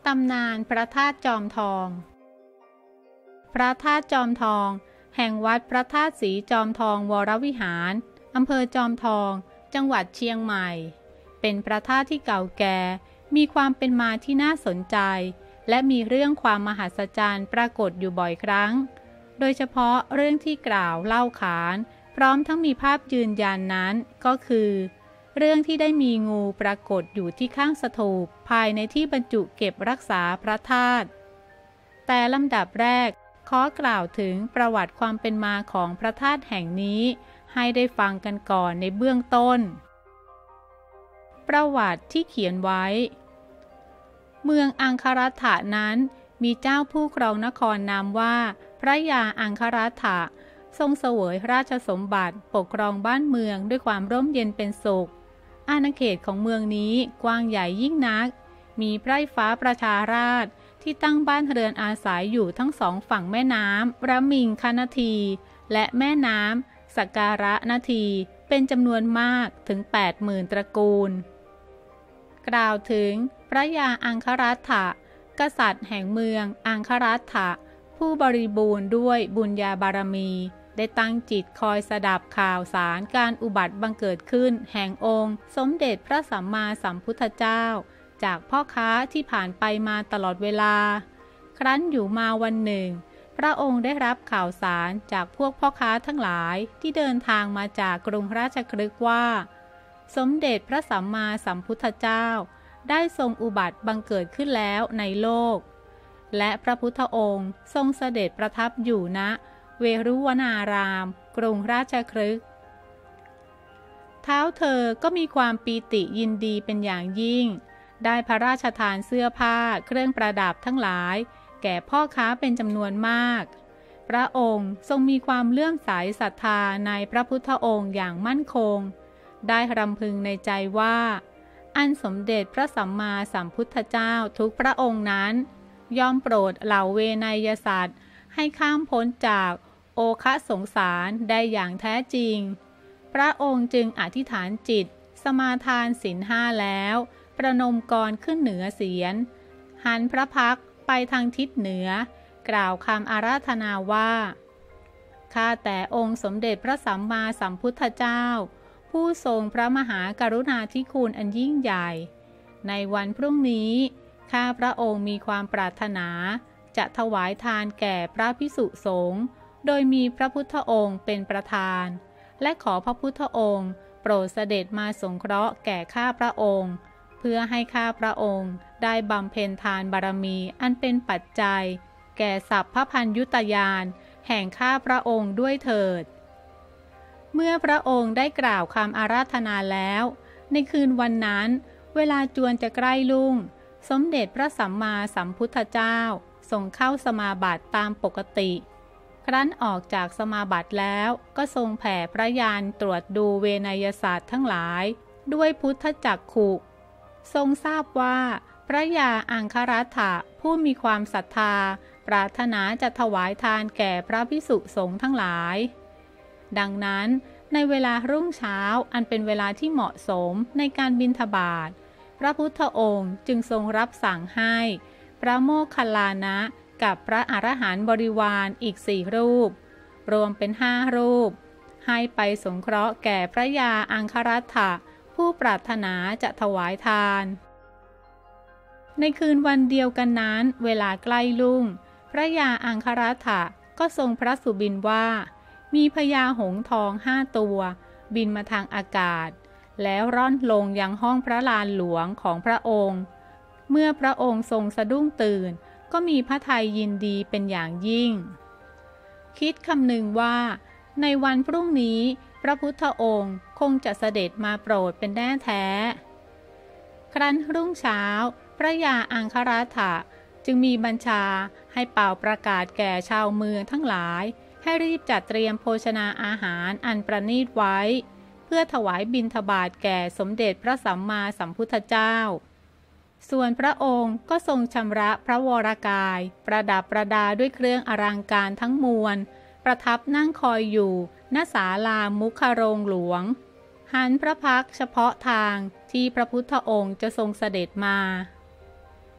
ตำนานพระธาตุจอมทองพระธาตุจอมทองแห่งวัดพระธาตุศรีจอมทองวรวิหารอำเภอจอมทองจังหวัดเชียงใหม่เป็นพระธาตุที่เก่าแก่มีความเป็นมาที่น่าสนใจและมีเรื่องความมหัศจรรย์ปรากฏอยู่บ่อยครั้งโดยเฉพาะเรื่องที่กล่าวเล่าขานพร้อมทั้งมีภาพยืนยันนั้นก็คือเรื่องที่ได้มีงูปรากฏอยู่ที่ข้างสถูปภายในที่บรรจุเก็บรักษาพระธาตุแต่ลำดับแรกขอกล่าวถึงประวัติความเป็นมาของพระธาตุแห่งนี้ให้ได้ฟังกันก่อนในเบื้องต้นประวัติที่เขียนไว้เมืองอังครัตถะนั้นมีเจ้าผู้ครองนครนามว่าพระยาอังครัตถะทรงเสวยราชสมบัติปกครองบ้านเมืองด้วยความร่มเย็นเป็นสุขอาณาเขตของเมืองนี้กว้างใหญ่ยิ่งนักมีไพร่ฟ้าประชาราษฎร์ที่ตั้งบ้านเรือนอาศัยอยู่ทั้งสองฝั่งแม่น้ำระมิงคนาทีและแม่น้ำสักการะนาทีเป็นจำนวนมากถึง 80,000 ตระกูลกล่าวถึงพระยาอังครัตถะกษัตริย์แห่งเมืองอังครัตถะผู้บริบูรณ์ด้วยบุญญาบารมีได้ตั้งจิตคอยสดับข่าวสารการอุบัติบังเกิดขึ้นแห่งองค์สมเด็จพระสัมมาสัมพุทธเจ้าจากพ่อค้าที่ผ่านไปมาตลอดเวลาครั้นอยู่มาวันหนึ่งพระองค์ได้รับข่าวสารจากพวกพ่อค้าทั้งหลายที่เดินทางมาจากกรุงราชคฤห์ว่าสมเด็จพระสัมมาสัมพุทธเจ้าได้ทรงอุบัติบังเกิดขึ้นแล้วในโลกและพระพุทธองค์ทรงเสด็จประทับอยู่ณเวรุวนารามกรุงราชคฤห์เท้าเธอก็มีความปีติยินดีเป็นอย่างยิ่งได้พระราชทานเสื้อผ้าเครื่องประดับทั้งหลายแก่พ่อค้าเป็นจำนวนมากพระองค์ทรงมีความเลื่อมใสศรัทธาในพระพุทธองค์อย่างมั่นคงได้รำพึงในใจว่าอันสมเด็จพระสัมมาสัมพุทธเจ้าทุกพระองค์นั้นยอมโปรดเหล่าเวนยสัตว์ให้ข้ามพ้นจากโอคะสงสารได้อย่างแท้จริงพระองค์จึงอธิษฐานจิตสมาทานศีลห้าแล้วประนมกรขึ้นเหนือเสียรหันพระพักตร์ไปทางทิศเหนือกล่าวคำอาราธนาว่าข้าแต่องค์สมเด็จพระสัมมาสัมพุทธเจ้าผู้ทรงพระมหากรุณาธิคุณอันยิ่งใหญ่ในวันพรุ่งนี้ข้าพระองค์มีความปรารถนาจะถวายทานแก่พระภิกษุสงฆ์โดยมีพระพุทธองค์เป็นประธานและขอพระพุทธองค์โปรดเสด็จมาสงเคราะห์แก่ข้าพระองค์เพื่อให้ข้าพระองค์ได้บำเพ็ญทานบารมีอันเป็นปัจจัยแก่สัพพพัญญุตญาณแห่งข้าพระองค์ด้วยเถิดเมื่อพระองค์ได้กล่าวคำอาราธนาแล้วในคืนวันนั้นเวลาจวนจะใกล้รุ่งสมเด็จพระสัมมาสัมพุทธเจ้าทรงเข้าสมาบัติตามปกติครั้นออกจากสมาบัติแล้วก็ทรงแผ่พระญาณตรวจดูเวนยศาสตร์ทั้งหลายด้วยพุทธจักขุทรงทราบว่าพระยาอังครัตถะผู้มีความศรัทธาปรารถนาจะถวายทานแก่พระภิกษุสงฆ์ทั้งหลายดังนั้นในเวลารุ่งเช้าอันเป็นเวลาที่เหมาะสมในการบิณฑบาตพระพุทธองค์จึงทรงรับสั่งให้พระโมคคัลลานะกับพระอรหันต์บริวารอีก4 รูปรวมเป็น5 รูปให้ไปสงเคราะห์แก่พระยาอังครัตถะผู้ปรารถนาจะถวายทานในคืนวันเดียวกันนั้นเวลาใกล้รุ่งพระยาอังครัตถะก็ทรงพระสุบินว่ามีพญาหงส์ทอง5 ตัวบินมาทางอากาศแล้วร่อนลงยังห้องพระลานหลวงของพระองค์เมื่อพระองค์ทรงสะดุ้งตื่นก็มีพระทัยยินดีเป็นอย่างยิ่งคิดคำนึงว่าในวันพรุ่งนี้พระพุทธองค์คงจะเสด็จมาโปรดเป็นแน่แท้ครั้นรุ่งเช้าพระยาอังครัตถะจึงมีบัญชาให้เป่าประกาศแก่ชาวเมืองทั้งหลายให้รีบจัดเตรียมโภชนาอาหารอันประณีตไว้เพื่อถวายบิณฑบาตแก่สมเด็จพระสัมมาสัมพุทธเจ้าส่วนพระองค์ก็ทรงชำระพระวรกายประดับประดาด้วยเครื่องอลังการทั้งมวลประทับนั่งคอยอยู่ณศาลามุขโรงหลวงหันพระพักตร์เฉพาะทางที่พระพุทธองค์จะทรงเสด็จมา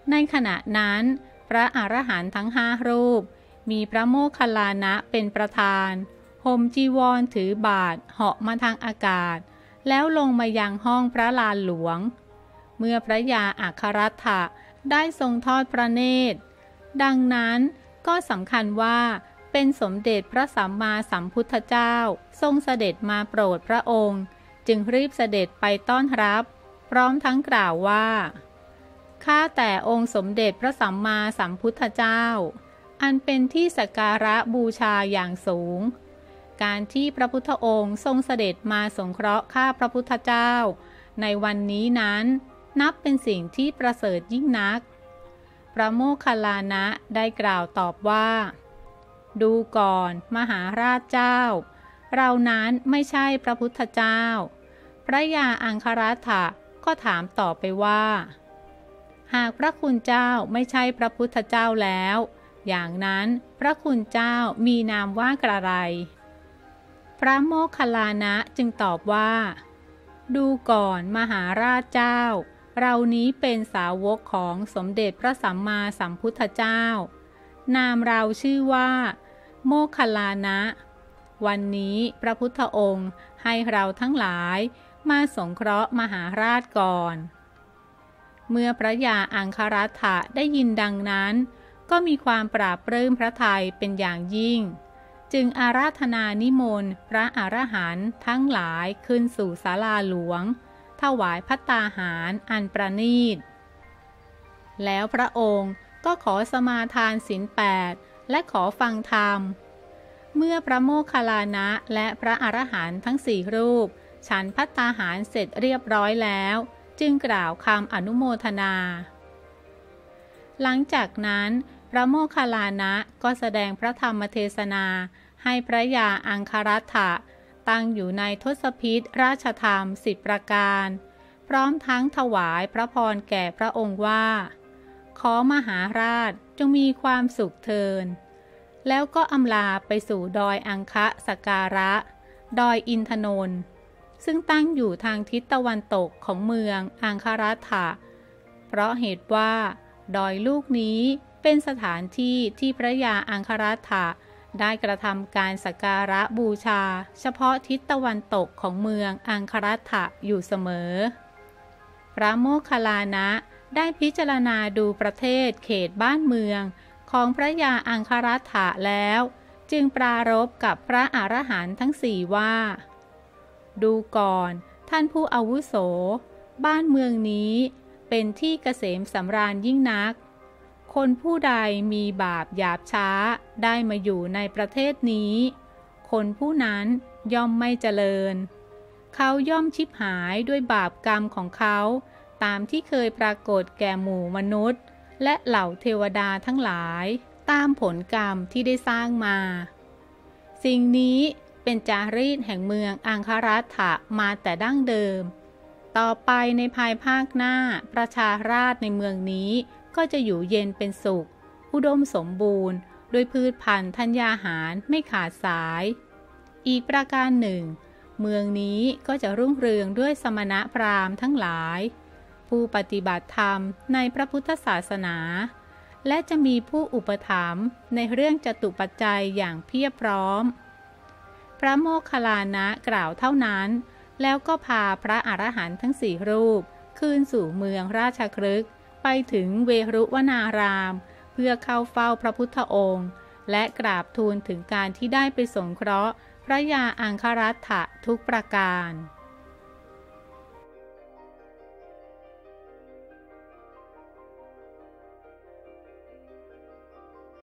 ในขณะนั้นพระอรหันต์ทั้ง5 รูปมีพระโมคคัลลานะเป็นประธานห่มจีวรถือบาตรเหาะมาทางอากาศแล้วลงมายังห้องพระลานหลวงเมื่อพระยาอัครรัตถะได้ทรงทอดพระเนตรดังนั้นก็สำคัญว่าเป็นสมเด็จพระสัมมาสัมพุทธเจ้าทรงเสด็จมาโปรดพระองค์จึงรีบเสด็จไปต้อนรับพร้อมทั้งกล่าวว่าข้าแต่องค์สมเด็จพระสัมมาสัมพุทธเจ้าอันเป็นที่สักการะบูชาอย่างสูงการที่พระพุทธองค์ทรงเสด็จมาสงเคราะห์ข้าพระพุทธเจ้าในวันนี้นั้นนับเป็นสิ่งที่ประเสริฐยิ่งนักพระโมคคัลลานะได้กล่าวตอบว่าดูก่อนมหาราชเจ้าเรานั้นไม่ใช่พระพุทธเจ้าพระยาอังครัตถะก็ถามต่อไปว่าหากพระคุณเจ้าไม่ใช่พระพุทธเจ้าแล้วอย่างนั้นพระคุณเจ้ามีนามว่ากระไรพระโมคคัลลานะจึงตอบว่าดูก่อนมหาราชเจ้าเรานี้เป็นสาวกของสมเด็จพระสัมมาสัมพุทธเจ้านามเราชื่อว่าโมคคัลลานะวันนี้พระพุทธองค์ให้เราทั้งหลายมาสงเคราะห์มหาราชก่อนเมื่อพระยาอังครัตถะได้ยินดังนั้นก็มีความปราบปลื้มพระทัยเป็นอย่างยิ่งจึงอาราธนานิมนต์พระอรหันต์ทั้งหลายขึ้นสู่ศาลาหลวงถวายภัตตาหารอันประณีตแล้วพระองค์ก็ขอสมาทานศีล 8และขอฟังธรรมเมื่อพระโมคคัลลานะและพระอรหันต์ทั้ง4 รูปฉันภัตตาหารเสร็จเรียบร้อยแล้วจึงกล่าวคำอนุโมทนาหลังจากนั้นพระโมคคัลลานะก็แสดงพระธรรมเทศนาให้พระยาอังครัตถะตั้งอยู่ในทศพิธราชธรรม10 ประการพร้อมทั้งถวายพระพรแก่พระองค์ว่าขอมหาราชจงมีความสุขเทินแล้วก็อำลาไปสู่ดอยอังคะสการะดอยอินทนนท์ซึ่งตั้งอยู่ทางทิศตะวันตกของเมืองอังครัตถะเพราะเหตุว่าดอยลูกนี้เป็นสถานที่ที่พระยาอังครัตถะได้กระทำการสักการะบูชาเฉพาะทิศตะวันตกของเมืองอังครัตถะอยู่เสมอพระโมคคัลลานะได้พิจารณาดูประเทศเขตบ้านเมืองของพระยาอังครัตถะแล้วจึงปรารภกับพระอรหันต์ทั้ง4ว่าดูก่อนท่านผู้อาวุโสบ้านเมืองนี้เป็นที่เกษมสำราญยิ่งนักคนผู้ใดมีบาปหยาบช้าได้มาอยู่ในประเทศนี้คนผู้นั้นย่อมไม่เจริญเขาย่อมชิบหายด้วยบาปกรรมของเขาตามที่เคยปรากฏแก่หมู่มนุษย์และเหล่าเทวดาทั้งหลายตามผลกรรมที่ได้สร้างมาสิ่งนี้เป็นจารีตแห่งเมืองอังครัตถะมาแต่ดั้งเดิมต่อไปในภายภาคหน้าประชาราษฎร์ในเมืองนี้ก็จะอยู่เย็นเป็นสุขอุดมสมบูรณ์ด้วยพืชพันธุ์ธัญญาหารไม่ขาดสายอีกประการหนึ่งเมืองนี้ก็จะรุ่งเรืองด้วยสมณพราหมณ์ทั้งหลายผู้ปฏิบัติธรรมในพระพุทธศาสนาและจะมีผู้อุปถัมภ์ในเรื่องจตุปัจจัยอย่างเพียบพร้อมพระโมคคัลลานะกล่าวเท่านั้นแล้วก็พาพระอรหันต์ทั้ง4 รูปคืนสู่เมืองราชคฤห์ไปถึงเวรุวนารามเพื่อเข้าเฝ้าพระพุทธองค์และกราบทูลถึงการที่ได้ไปสงเคราะห์พระยาอังครัตถะทุกประการ